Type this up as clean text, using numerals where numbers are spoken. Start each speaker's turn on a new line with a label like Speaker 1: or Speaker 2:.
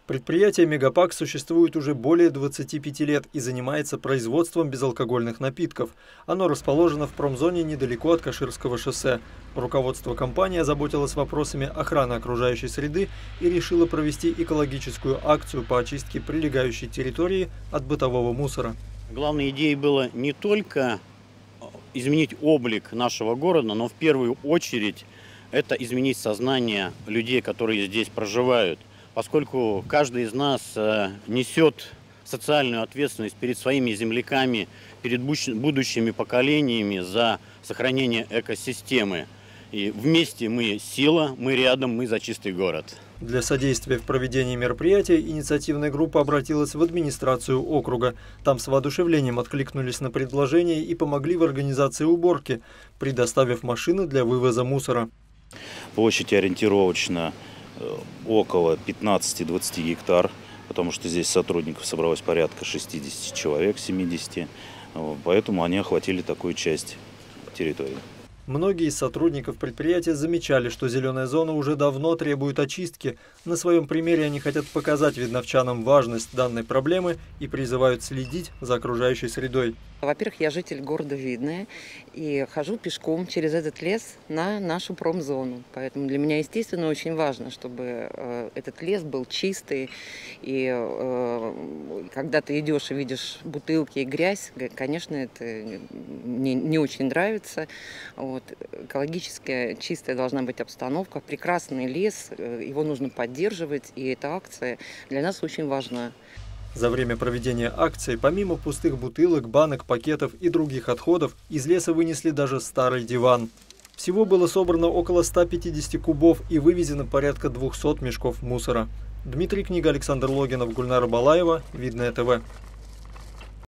Speaker 1: Предприятие «Мегапак» существует уже более 25 лет и занимается производством безалкогольных напитков. Оно расположено в промзоне недалеко от Каширского шоссе. Руководство компании озаботилось вопросами охраны окружающей среды и решило провести экологическую акцию по очистке прилегающей территории от бытового мусора.
Speaker 2: Главной идеей было не только изменить облик нашего города, но в первую очередь это изменить сознание людей, которые здесь проживают. Поскольку каждый из нас несет социальную ответственность перед своими земляками, перед будущими поколениями за сохранение экосистемы. И вместе мы сила, мы рядом, мы за чистый город.
Speaker 1: Для содействия в проведении мероприятия инициативная группа обратилась в администрацию округа. Там с воодушевлением откликнулись на предложение и помогли в организации уборки, предоставив машины для вывоза мусора.
Speaker 3: Площадь ориентировочно около 15-20 гектар, потому что здесь сотрудников собралось порядка 60 человек, 70, поэтому они охватили такую часть территории.
Speaker 1: Многие из сотрудников предприятия замечали, что зеленая зона уже давно требует очистки. На своем примере они хотят показать видновчанам важность данной проблемы и призывают следить за окружающей средой.
Speaker 4: Во-первых, я житель города Видное и хожу пешком через этот лес на нашу промзону. Поэтому для меня, естественно, очень важно, чтобы этот лес был чистый. И когда ты идешь и видишь бутылки и грязь, конечно, это мне не очень нравится. Вот. Экологически чистая должна быть обстановка, прекрасный лес, его нужно поддерживать, и эта акция для нас очень важна.
Speaker 1: За время проведения акции, помимо пустых бутылок, банок, пакетов и других отходов, из леса вынесли даже старый диван. Всего было собрано около 150 кубов и вывезено порядка 200 мешков мусора. Дмитрий Книга, Александр Логинов, Гульнара Балаева, Видное ТВ.